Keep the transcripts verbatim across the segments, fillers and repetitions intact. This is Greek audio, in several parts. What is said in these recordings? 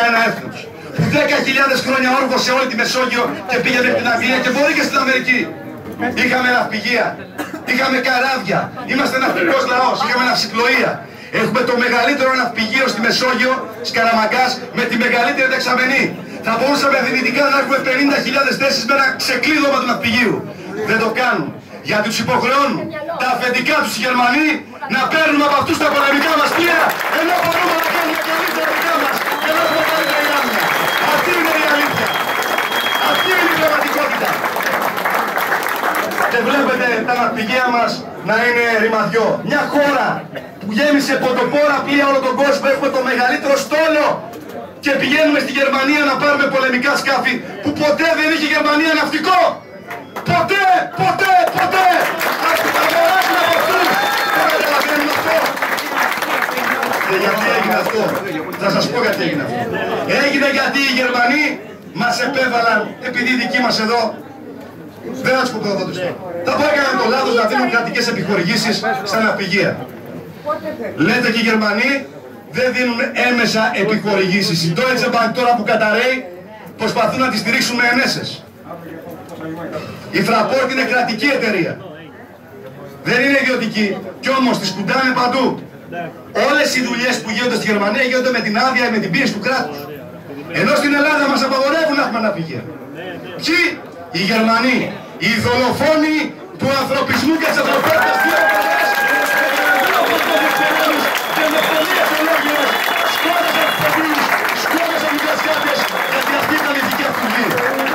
ένα έθνος που δέκα χιλιάδες χρόνια όργωσε όλη τη Μεσόγειο και πήγε μέχρι την Αγγλία και μπορεί και στην Αμερική. Είχαμε ναυπηγεία, είχαμε καράβια, είμαστε ναυτικός λαός, είχαμε ναυσιπλοεία. Έχουμε το μεγαλύτερο ναυπηγείο στη Μεσόγειο, Σκαραμαγκάς, με τη μεγαλύτερη δεξαμενή. Θα μπορούσαμε δυνητικά να έχουμε πενήντα χιλιάδες θέσεις με ένα ξεκλείδωμα του ναυπηγείου. Δεν το κάνουν. Γιατί τους υποχρεώνουν τα αφεντικά τους οι Γερμανοί να παίρνουμε από αυτούς τα πολεμικά μας πλοία, ενώ μπορούμε να κάνουμε και εμείς τα δικά μας και να έχουμε καλύτερη άμυνα. Αυτή είναι η αλήθεια. Αυτή είναι η πραγματικότητα. Και βλέπετε τα ναυπηγεία μας να είναι ρημαδιό. Μια χώρα που γέμισε ποντοπόρα πλοία όλο τον κόσμο, έχουμε το μεγαλύτερο στόλο και πηγαίνουμε στη Γερμανία να πάρουμε πολεμικά σκάφη που ποτέ δεν είχε η Γερμανία ναυτικό. Ποτέ, ποτέ, ποτέ! Ας τα περάσουν από αυτούς! Δεν καταλαβαίνουν αυτό! Και γιατί έγινε αυτό? Θα σας πω γιατί έγινε αυτό. Έγινε γιατί οι Γερμανοί μας επέβαλαν, επειδή οι δικοί μας εδώ, δεν θα τους πω το εδώ τους. Θα πω έκαναν το λάθος να δίνουν κρατικές επιχορηγήσεις στα ναυπηγεία. Λέτε και οι Γερμανοί δεν δίνουν έμεσα επιχορηγήσεις. Η Deutsche Bank τώρα που καταραίει προσπαθούν να τη στηρίξουν με ενέσες. Η Fraport είναι κρατική εταιρεία. Δεν είναι ιδιωτική. Κι όμως τις κουντάνε παντού. Όλες οι δουλειές που γίνονται στη Γερμανία γίνονται με την άδεια ή με την πίεση του κράτους. Ενώ στην Ελλάδα μας απαγορεύουν να έχουμε ναυπηγεία. Ποιοι? Οι Γερμανοί. Οι δολοφόνοι του ανθρωπισμού και της ανθρωπότητας. Σκότωσαν τους διασκάτες γιατί αυτή ήταν η δική αυτού βία.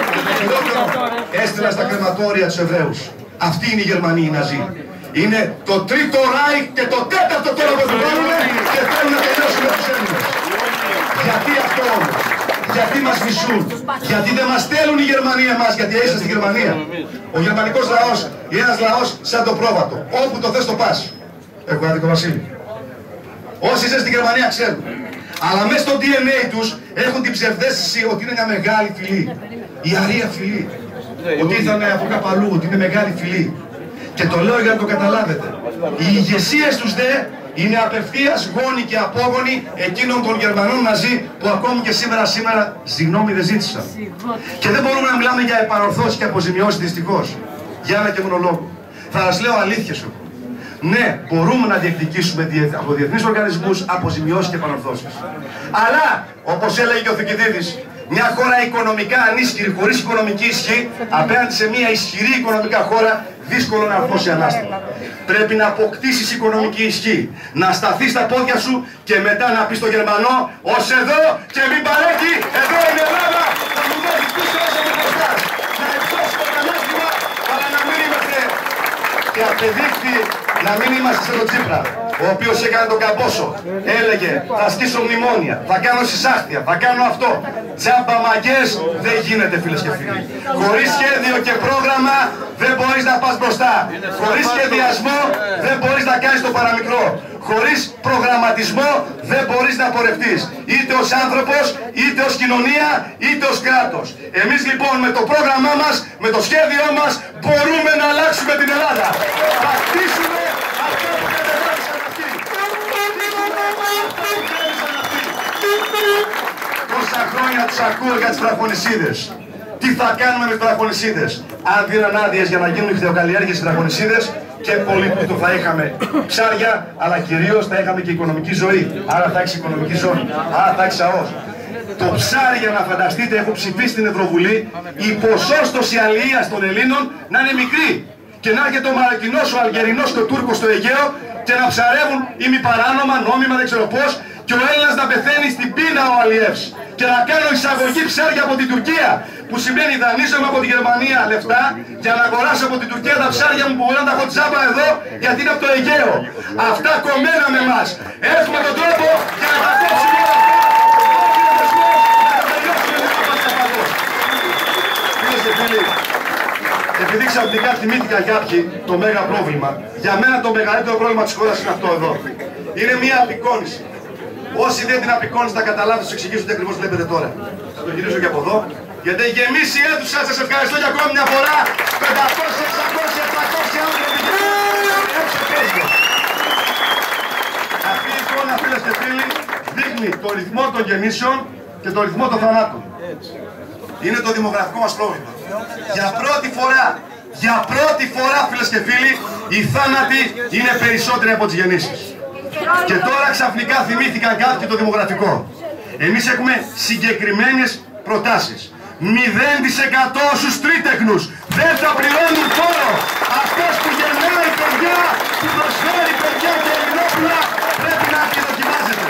Έστειλαν στα κρεματόρια τους Εβραίους. Αυτοί είναι οι Γερμανοί, οι Ναζί. Είναι το τρίτο Ράιχ και το τέταρτο τώρα που δουλεύουν και θέλουν να τελειώσουν με τους Έλληνες. Γιατί αυτό όμως? Γιατί μας μισούν? Γιατί δεν μας στέλνουν οι Γερμανοί εμάς? Γιατί είσαι στη Γερμανία. Ο γερμανικός λαός είναι ένας λαός σαν το πρόβατο. Όπου το θες το πας. Έχω άδικο Βασίλη. Όσοι είσαι στη Γερμανία ξέρουν. Αλλά μέσα στο ντι εν έι τους έχουν την ψευδαίσθηση ότι είναι μια μεγάλη φυλή. Η αρία φυλή. Ότι ήρθανε από κάπου αλλού, ότι είναι μεγάλη φυλή. Και το λέω για να το καταλάβετε. Οι ηγεσίες τους δε είναι απευθείας γόνοι και απόγονοι εκείνων των Γερμανών Ναζί που ακόμη και σήμερα σήμερα συγγνώμη δεν ζήτησαν. Και δεν μπορούμε να μιλάμε για επανορθώσεις και αποζημιώσεις δυστυχώς. Για ένα και μόνο λόγο. Θα σας λέω αλήθεια σου. Ναι, μπορούμε να διεκδικήσουμε από διεθνείς οργανισμούς αποζημιώσεις και επανορθώσεις. Αλλά, όπως έλεγε και ο Θουκυδίδης, μια χώρα οικονομικά ανίσχυρη, χωρίς οικονομική ισχύ, απέναντι σε μια ισχυρή οικονομικά χώρα, δύσκολο να αρθώσει ανάστημα. Πρέπει να αποκτήσεις οικονομική ισχύ, να σταθείς στα πόδια σου και μετά να πεις στον Γερμανό, ως εδώ και μην παρέχει, εδώ είναι η Ελλάδα, θα μου δώσεις πίσω όσο με μπροστά. Να εκδώσει το ανάστημα, αλλά να μην είμαστε. Και απεδείχθη να μην είμαστε σε τον Τσίπρα, ο οποίος έκανε τον καμπόσο. Έλεγε, θα στήσω μνημόνια, θα κάνω συσάχτια, θα κάνω αυτό. Τζάμπα μαγκές δεν γίνεται, φίλες και φίλοι. Χωρίς σχέδιο και πρόγραμμα δεν μπορείς να πας μπροστά. Χωρίς σχεδιασμό δεν μπορείς να κάνεις το παραμικρό. Χωρίς προγραμματισμό δεν μπορείς να πορευτείς. Είτε ως άνθρωπος, είτε ως κοινωνία, είτε ως κράτος. Εμείς λοιπόν με το πρόγραμμά μας, με το σχέδιό μας μπορούμε να αλλάξουμε την Ελλάδα. Θα χτίσουμε αυτό που κατεβάσαν αυτοί. Τόσα χρόνια τους ακούω για τις βραχονισίδες. Τι θα κάνουμε με τις βραχονισίδες? Αν δίναν άδειες για να γίνουν ηχθειοκαλλιέργειες στις βραχονισίδες, και πολύ πλούτο θα είχαμε ψάρια, αλλά κυρίως θα είχαμε και οικονομική ζωή. Άρα θα έχεις οικονομική ζώνη, άρα θα έχεις ΑΟΣ. Το ψάρι, για να φανταστείτε, έχω ψηφίσει στην Ευρωβουλή, η ποσόστοση αλληλείας των Ελλήνων να είναι μικρή. Και να έρχεται ο Μαροκινός, ο Αλγερινός και ο Τούρκος στο Αιγαίο και να ψαρεύουν ημιπαράνομα, νόμιμα, δεν ξέρω πώς, και ο Έλληνας να πεθαίνει στην πείνα ο αλλιεύς. Και να κάνω εισαγωγή ψάρια από την Τουρκία, που σημαίνει δανείζομαι από τη Γερμανία λεφτά για να αγοράσω από την Τουρκία τα ψάρια μου που μπορεί να τα έχω τζάμπα εδώ, γιατί είναι από το Αιγαίο. Αυτά κομμένα με εμάς. Έχουμε τον τρόπο για να τα κόψουμε όλα αυτά. Επειδή ξαφνικά θυμήθηκα κάποιοι το μέγα πρόβλημα, για μένα το μεγαλύτερο πρόβλημα της χώρας είναι αυτό εδώ. Είναι μια απεικόνηση. Όσοι δεν την απεικόνηση θα καταλάβουν, θα σας εξηγήσω τι ακριβώς βλέπετε τώρα. Θα το γυρίσω και από εδώ. Γιατί έχει γεμίσει η αίθουσα, σας ευχαριστώ για ακόμη μια φορά. πεντακόσιοι, εξακόσιοι, επτακόσιοι άνθρωποι. Αυτή η εικόνα, φίλες και φίλοι, δείχνει το ρυθμό των γεννήσεων και το ρυθμό των θανάτων. Είναι το δημογραφικό μας πρόβλημα. Για πρώτη φορά, για πρώτη φορά φίλες και φίλοι, οι θάνατοι είναι περισσότεροι από τις γεννήσεις. Και τώρα ξαφνικά θυμήθηκαν κάποιοι το δημογραφικό. Εμείς έχουμε συγκεκριμένες προτάσεις. μηδέν τοις εκατό στους τρίτεκνους. Δεν θα πληρώνουν φόρο. Αυτός που γεννάει παιδιά, που προσφέρει παιδιά και ελληνόπουλα, πρέπει να δοκιμάζεται.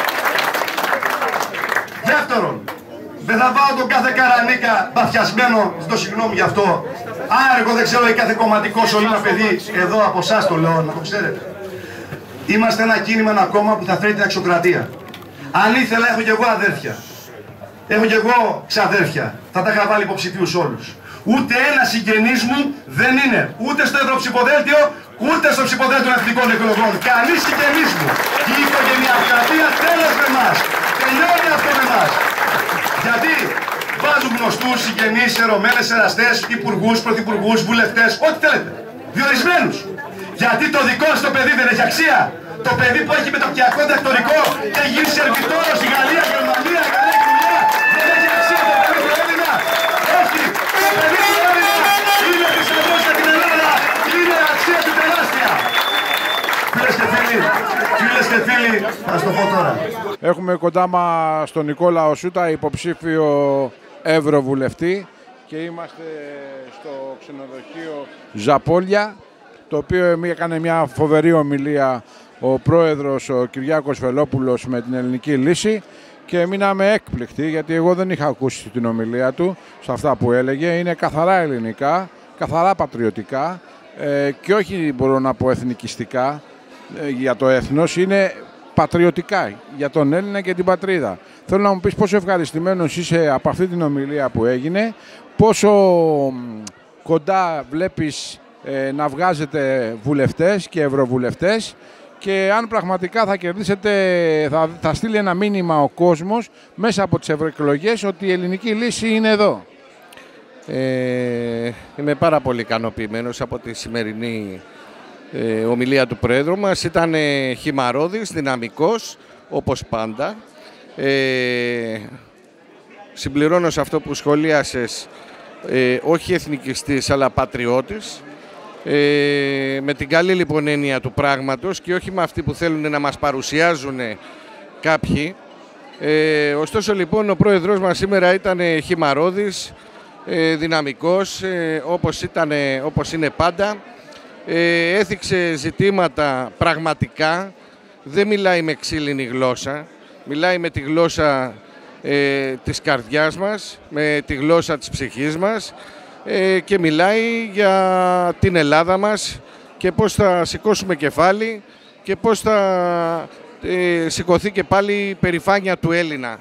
Δεύτερον, δεν θα βάλω τον κάθε καρανίκα παθιασμένο, ζητώ συγγνώμη γι' αυτό, άργο, δεν ξέρω, ή κάθε κομματικό σωλήνα παιδί, εδώ από εσάς το λέω, να το ξέρετε. Είμαστε ένα κίνημα, ένα κόμμα που θα φέρει την αξιοκρατία. Αν ήθελα, έχω και εγώ αδέρφια. Έχω και εγώ ξαδέρφια. Θα τα είχα βάλει υποψηφίους όλους. Ούτε ένα συγγενής μου δεν είναι ούτε στο ευρωψηφοδέλτιο, ούτε στο ψηφοδέλτιο των εθνικών εκλογών. Κανείς συγγενής μου. Και η οικογενειακρατία τέλος με εμάς. Τελειώνει αυτό με εμάς. Γιατί βάζουν γνωστούς συγγενείς, ερωμένες, εραστές, υπουργούς, πρωθυπουργούς, βουλευτές, ό,τι θέλετε. Διορισμένους. Γιατί το δικό σας το παιδί δεν έχει αξία. Το παιδί που έχει μεταπτυχιακό διδακτορικό και έχει γίνει σερβιτόρο στη Γαλλία, Γερμανία, Γαλλία και δουλειά, δεν έχει αξία το παιδί του Έλληνα. Όχι. Το παιδί του Έλληνα είναι θησαυρός για την Ελλάδα. Είναι αξία του τεράστια. Φίλες και φίλοι, φίλες και φίλοι, θα σας το πω τώρα. Έχουμε κοντά μας τον Νικόλα Οσούτα, υποψήφιο ευρωβουλευτή, και είμαστε στο ξενοδοχείο Ζαπόλια, το οποίο έκανε μια φοβερή ομιλία ο πρόεδρος, ο Κυριάκος Βελόπουλος, με την ελληνική λύση, και μείναμε έκπληκτοι, γιατί εγώ δεν είχα ακούσει την ομιλία του σε αυτά που έλεγε. Είναι καθαρά ελληνικά, καθαρά πατριωτικά ε, και όχι, μπορώ να πω, εθνικιστικά ε, για το έθνος. Είναι πατριωτικά για τον Έλληνα και την πατρίδα. Θέλω να μου πεις πόσο ευχαριστημένος είσαι από αυτή την ομιλία που έγινε, πόσο κοντά βλέπεις ε, να βγάζετε βουλευτές και ευρωβουλευτές, και αν πραγματικά θα κερδίσετε, θα, θα στείλει ένα μήνυμα ο κόσμος μέσα από τις ευρωεκλογές ότι η ελληνική λύση είναι εδώ. Ε, είμαι πάρα πολύ ικανοποιημένος από τη σημερινή ε, ομιλία του Πρόεδρου μας. Ήταν ε, χυμαρώδης, δυναμικός, όπως πάντα. Ε, συμπληρώνω σε αυτό που σχολίασες, ε, όχι εθνικιστής αλλά πατριώτης. Ε, με την καλή λοιπόν έννοια του πράγματος και όχι με αυτοί που θέλουν να μας παρουσιάζουν κάποιοι. Ε, ωστόσο λοιπόν ο πρόεδρος μας σήμερα ήταν χυμαρώδης, ε, δυναμικός, ε, όπως, ήταν, όπως είναι πάντα. Ε, έθιξε ζητήματα πραγματικά, δεν μιλάει με ξύλινη γλώσσα, μιλάει με τη γλώσσα ε, της καρδιάς μας, με τη γλώσσα της ψυχής μας, και μιλάει για την Ελλάδα μας και πώς θα σηκώσουμε κεφάλι και πώς θα ε, σηκωθεί και πάλι η περηφάνεια του Έλληνα.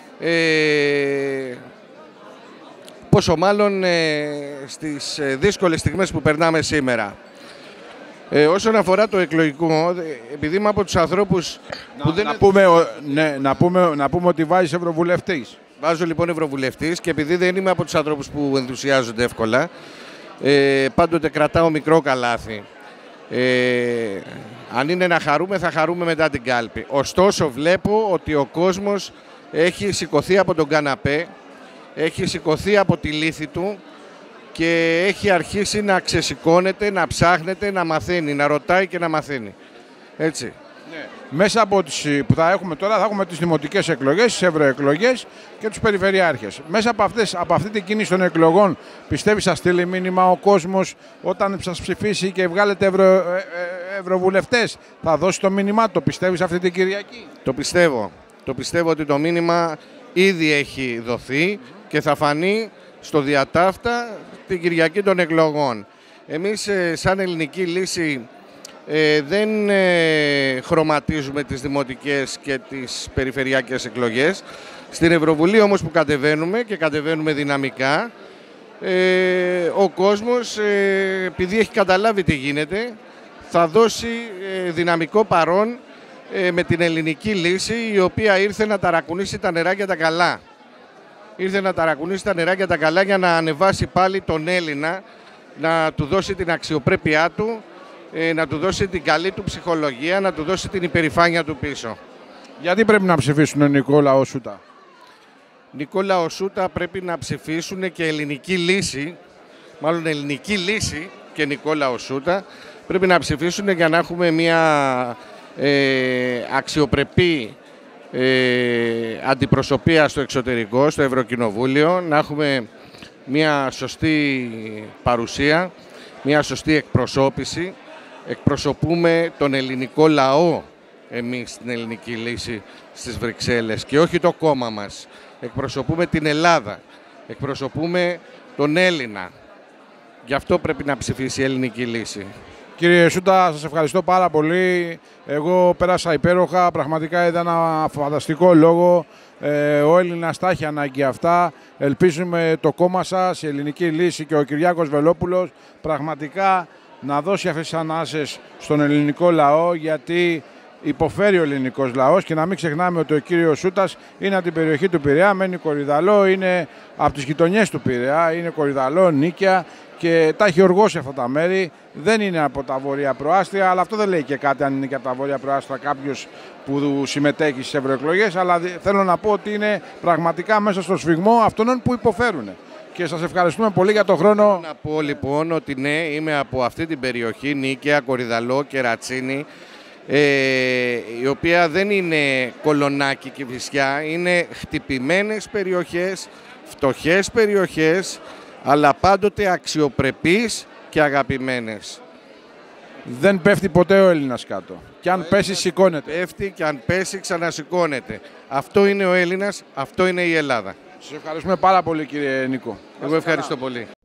Ε, πόσο μάλλον ε, στις δύσκολες στιγμές που περνάμε σήμερα. Ε, όσον αφορά το εκλογικό, επειδή είμαι από τους ανθρώπους να, που δεν... Να πούμε, ναι, να, πούμε, να πούμε ότι βάζεις ευρωβουλευτής. Βάζω λοιπόν ευρωβουλευτής και επειδή δεν είμαι από τους ανθρώπους που ενθουσιάζονται εύκολα, ε, πάντοτε κρατάω μικρό καλάθι. Ε, αν είναι να χαρούμε, θα χαρούμε μετά την κάλπη. Ωστόσο βλέπω ότι ο κόσμος έχει σηκωθεί από τον καναπέ, έχει σηκωθεί από τη λύθη του και έχει αρχίσει να ξεσηκώνεται, να ψάχνεται, να μαθαίνει, να ρωτάει και να μαθαίνει. Έτσι. Ναι. Μέσα από τις που θα έχουμε τώρα, θα έχουμε τις δημοτικές εκλογές, τις ευρωεκλογές και τους περιφερειάρχες. Μέσα από, αυτές, από αυτή την κίνηση των εκλογών, πιστεύεις θα στείλει μήνυμα ο κόσμος όταν σας ψηφίσει και βγάλετε ευρω, ε, ε, ευρωβουλευτές? Θα δώσει το μήνυμά, το πιστεύεις αυτή την Κυριακή? Το πιστεύω. Το πιστεύω ότι το μήνυμα ήδη έχει δοθεί και θα φανεί στο διατάφτα την Κυριακή των εκλογών. Εμείς ε, σαν ελληνική λύση Ε, δεν ε, χρωματίζουμε τις δημοτικές και τις περιφερειακές εκλογές. Στην Ευρωβουλή όμως που κατεβαίνουμε και κατεβαίνουμε δυναμικά, ε, ο κόσμος, ε, επειδή έχει καταλάβει τι γίνεται, θα δώσει ε, δυναμικό παρόν ε, με την ελληνική λύση, η οποία ήρθε να ταρακουνήσει τα νεράκια τα καλά. Ήρθε να ταρακουνήσει τα νεράκια τα καλά για να ανεβάσει πάλι τον Έλληνα, να του δώσει την αξιοπρέπειά του, να του δώσει την καλή του ψυχολογία, να του δώσει την υπερηφάνεια του πίσω. Γιατί πρέπει να ψηφίσουν τον Νικόλα Οσούτα? Νικόλα Οσούτα πρέπει να ψηφίσουν και ελληνική λύση, μάλλον ελληνική λύση και Νικόλα Οσούτα, πρέπει να ψηφίσουν για να έχουμε μια ε, αξιοπρεπή ε, αντιπροσωπεία στο εξωτερικό, στο Ευρωκοινοβούλιο, να έχουμε μια σωστή παρουσία, μια σωστή εκπροσώπηση. Εκπροσωπούμε τον ελληνικό λαό εμείς στην ελληνική λύση στις Βρυξέλλες και όχι το κόμμα μας. Εκπροσωπούμε την Ελλάδα, εκπροσωπούμε τον Έλληνα. Γι' αυτό πρέπει να ψηφίσει η ελληνική λύση. Κύριε Σούτα, σας ευχαριστώ πάρα πολύ. Εγώ πέρασα υπέροχα, πραγματικά είδα ένα φανταστικό λόγο. Ε, ο Έλληνας τα έχει ανάγκη αυτά. Ελπίζουμε το κόμμα σας, η ελληνική λύση και ο Κυριάκος Βελόπουλος πραγματικά να δώσει αυτές τις ανάσες στον ελληνικό λαό, γιατί υποφέρει ο ελληνικός λαός και να μην ξεχνάμε ότι ο κύριος Σούτας είναι από την περιοχή του Πειραιά, μένει Κορυδαλό, είναι από τις γειτονιές του Πειραιά, είναι Κορυδαλό, Νίκαια και τα έχει οργώσει αυτά τα μέρη. Δεν είναι από τα βόρεια προάστια, αλλά αυτό δεν λέει και κάτι αν είναι και από τα βόρεια προάστια κάποιος που συμμετέχει στις ευρωεκλογές, αλλά θέλω να πω ότι είναι πραγματικά μέσα στο σφιγμό αυτών που υποφέρουν. Και σας ευχαριστούμε πολύ για τον χρόνο. Να πω λοιπόν ότι ναι, είμαι από αυτή την περιοχή, Νίκαια, Κορυδαλό και Ρατσίνη, ε, η οποία δεν είναι Κολονάκι και Κηφισιά, είναι χτυπημένες περιοχές, φτωχές περιοχές, αλλά πάντοτε αξιοπρεπείς και αγαπημένες. Δεν πέφτει ποτέ ο Έλληνας κάτω. Και αν πέσει σηκώνεται. Πέφτει και αν πέσει ξανασηκώνεται. Αυτό είναι ο Έλληνας, αυτό είναι η Ελλάδα. Σας ευχαριστούμε πάρα πολύ κύριε Νίκο. Εγώ ευχαριστώ πολύ.